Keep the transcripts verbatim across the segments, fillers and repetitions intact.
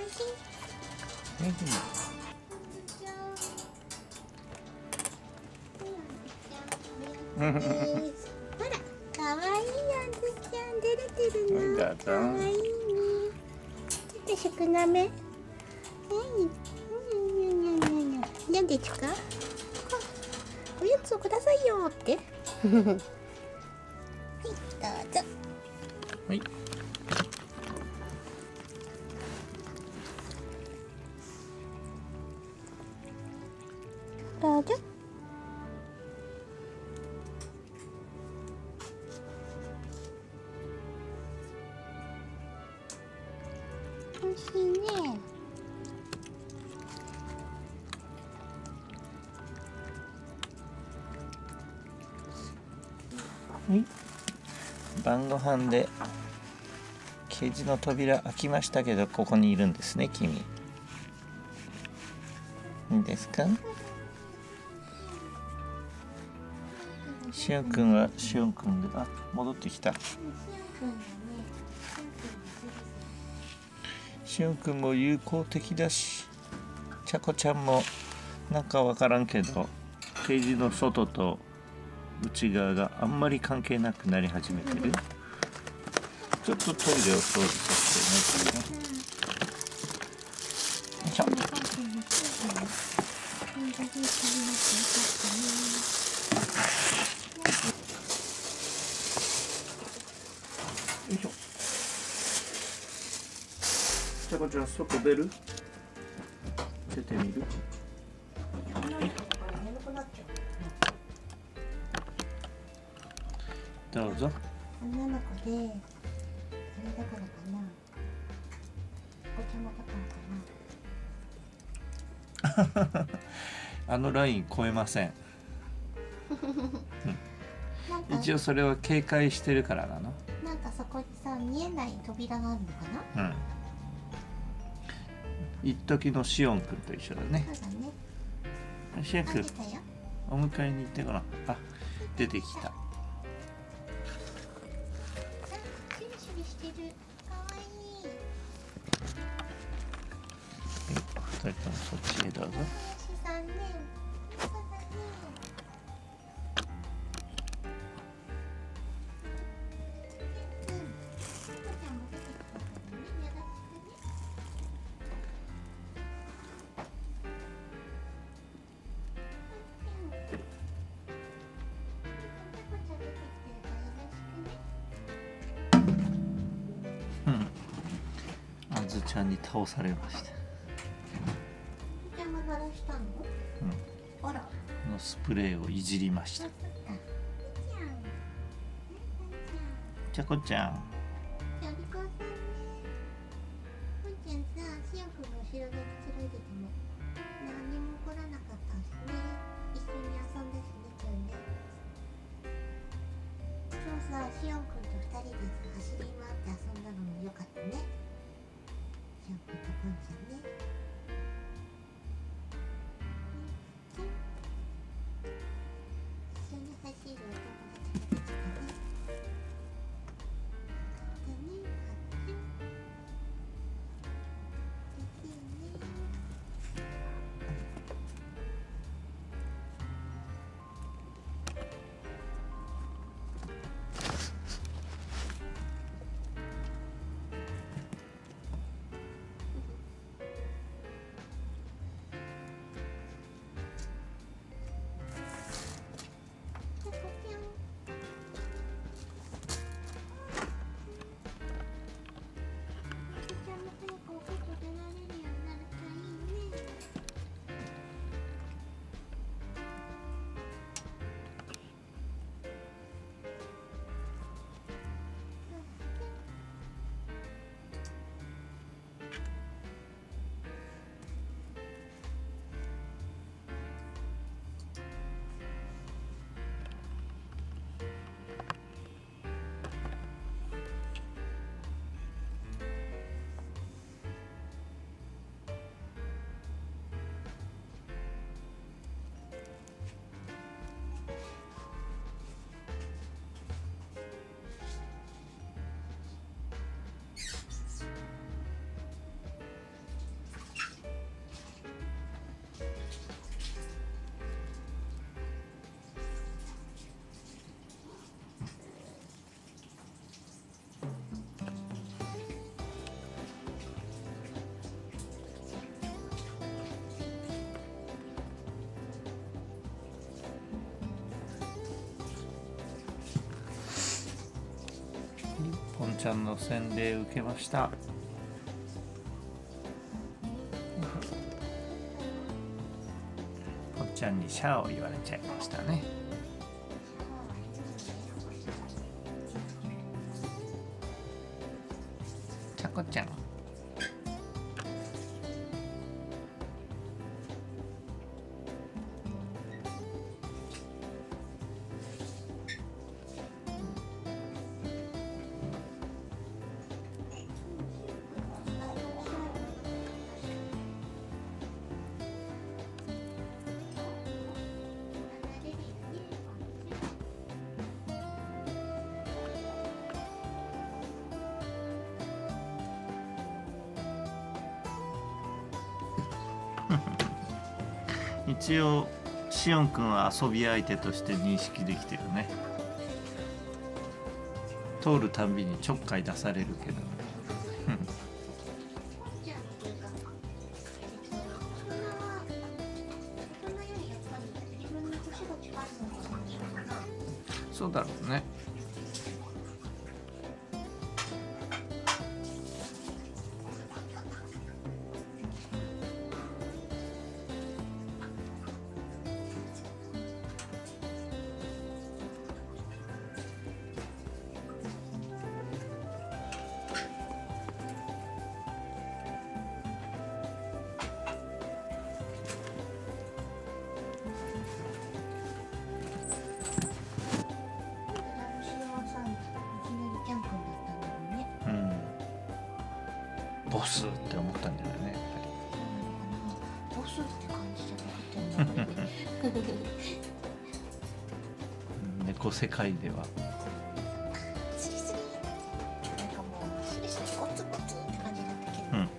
しい。 うん、 ほら、かわいいあんずちゃん出れてるの。 どうぞ。 かわいいね。ちょっと少なめ。はい。何ですか？おやつをくださいよって。はい、どうぞ。 はい。 どうぞ。おいしいね。 はい。晩ご飯でケージの扉開きましたけど、ここにいるんですね、君。いいですか？しおんくんはしおんくんで、あ、戻ってきた。しおんくんも友好的だし、ちゃこちゃんもなんかわからんけど、ケージの外と内側があんまり関係なくなり始めてる。ちょっとトイレを掃除させてね。よいしょ。よいしょ。ちゃこちゃん、外出る？出てみる？どうぞ。 女の子で、あれだからかな。お茶もかったのかな。 あのライン超えません。うん、一応それは警戒してるからなの。 なんかそこにさ、見えない扉があるのかな。 うん。一時のしおんくんと一緒だね。 そうだね。 しおんくん、お迎えに行ってごらん。あ、出てきた。 シュリシュリしてる。かわいい。 ふたりともそっちへどうぞ。 さんねん。そうだね。 うん。あずちゃんに倒されました。 ちゃんが鳴らしたの？ うん。 あら。 このスプレーをいじりました。ちゃこちゃん。 じゃあ、お利口さんね。ぽんちゃんさ、しおんくんが後ろでくつろいでても何にも起こらなかったしね。一緒に遊んだしね、今日ね。今日さ、しおんくんと二人でさ、走り回って遊んだのもよかったね。しおんくんとぽんちゃんね。一緒に走るお友達ができたね。 ちゃんの洗礼受けました。ポンちゃんにシャーを言われちゃいましたね。ちゃこちゃん。一応シオンくんは遊び相手として認識できてるね。通るたんびにちょっかい出されるけどじゃあというかそんなそんなよりやっぱり自分の年が近いのがかな。 そうだろうね。ボスって思ったんじゃないね、やっぱり。 ボスって感じじゃなくて猫世界ではスリスリなんかもうスリスリゴツゴツって感じだったけど、 うん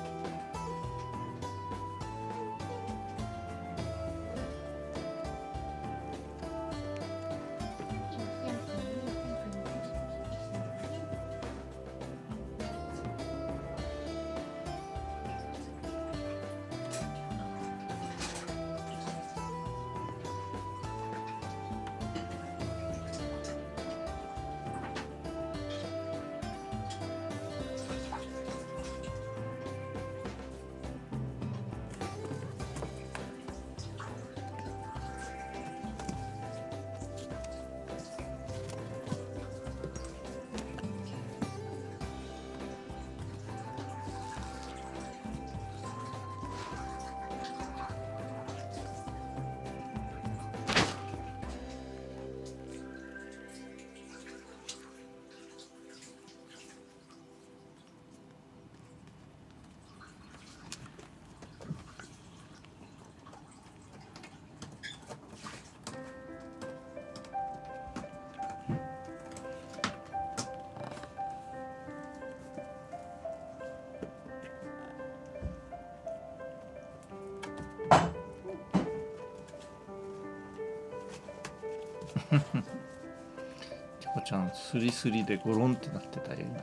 チョコちゃんスリスリでゴロンってなってたよ今。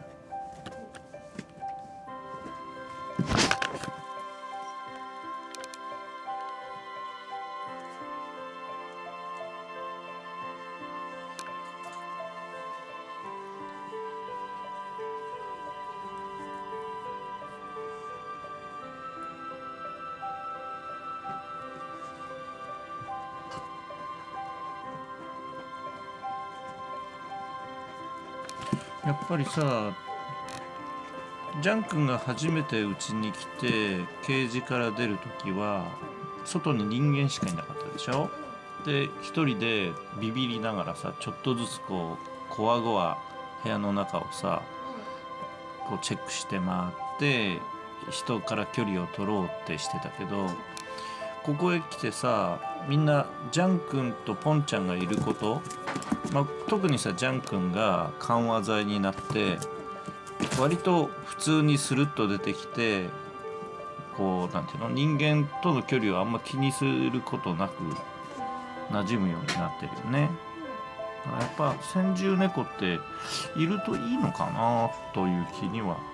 やっぱりさ、ジャン君が初めてうちに来てケージから出る時は外に人間しかいなかったでしょ。で一人でビビりながらさ、ちょっとずつこうこわごわ部屋の中をさこうチェックして回って人から距離を取ろうってしてたけど、ここへ来てさ、みんなジャン君とポンちゃんがいること、まあ、特にさジャン君が緩和剤になって割と普通にスルッと出てきて、こうなんていうの、人間との距離をあんま気にすることなく馴染むようになってるよね。だからやっぱ先住猫っているといいのかなという気には。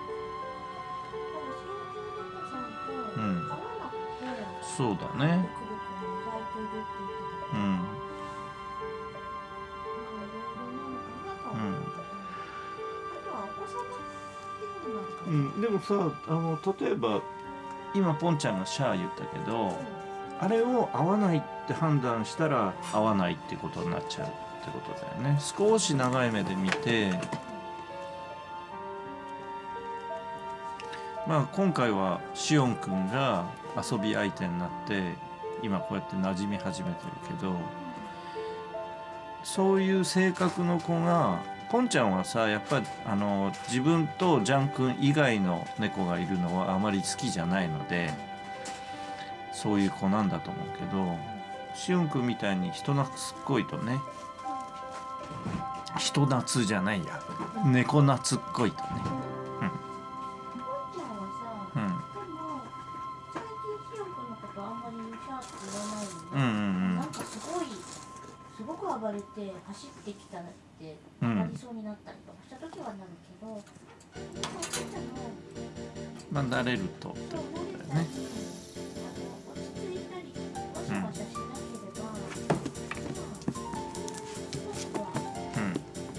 うん、そうだね。うん。うん。 あとはお子さんん、でもさ、あの例えば今ポンちゃんがシャー言ったけど、あれを合わないって判断したら合わないってことになっちゃうってことだよね。少し長い目で見て、まあ今回はしおんくんが遊び相手になって今こうやって馴染み始めてるけど、そういう性格の子が、ポンちゃんはさ、やっぱりあの自分とジャン君以外の猫がいるのはあまり好きじゃないので、そういう子なんだと思うけど、しおんくんみたいに人懐っこいとね、人懐じゃないや、猫懐っこいとね、 ポンちゃんはさ、 うん、 でも最近しおんくんのことあんまりシャーって言わないよね。 うんうんうんなんかすごいすごく暴れて走ってきたってうんなりそうになったりとかした時はなるけど、でもポンちゃんのまあ慣れるとってそうこと慣れたり、 だよね。 あの落ち着いたりわしゃわしゃしなければ、まあ少しはうん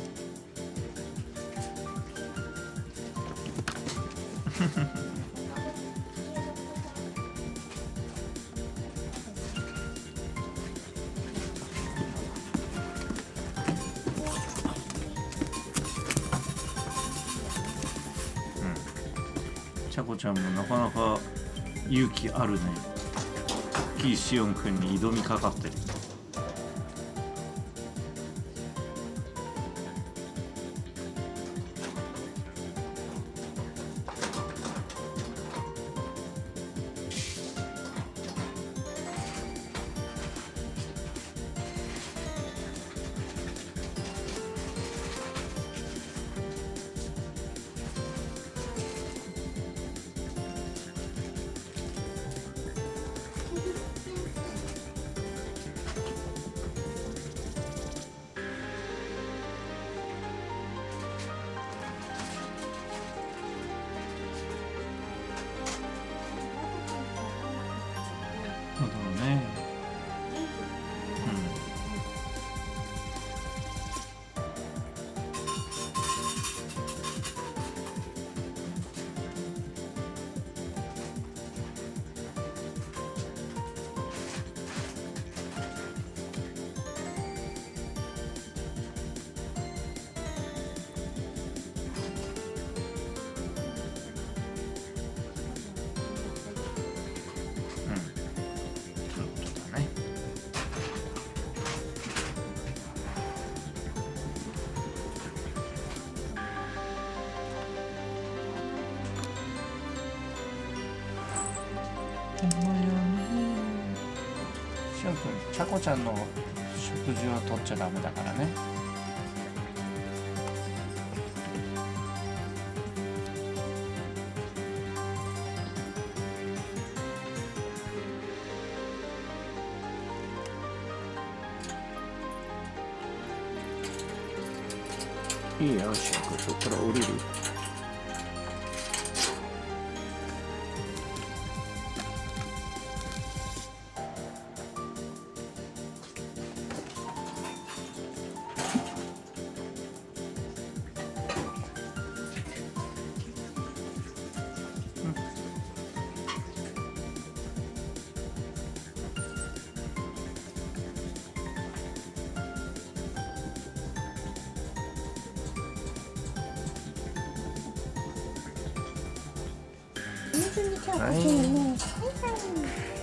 ちゃこちゃんもなかなか勇気あるね。キーしおんくんに挑みかかってる。そうだね。うん、うん、そういうことだね。しおんくん、ちゃこちゃんの食事は取っちゃダメだからね。いいよ、しおんくん、そこから降りる。 水にちゃんこちゃんね。はいはい。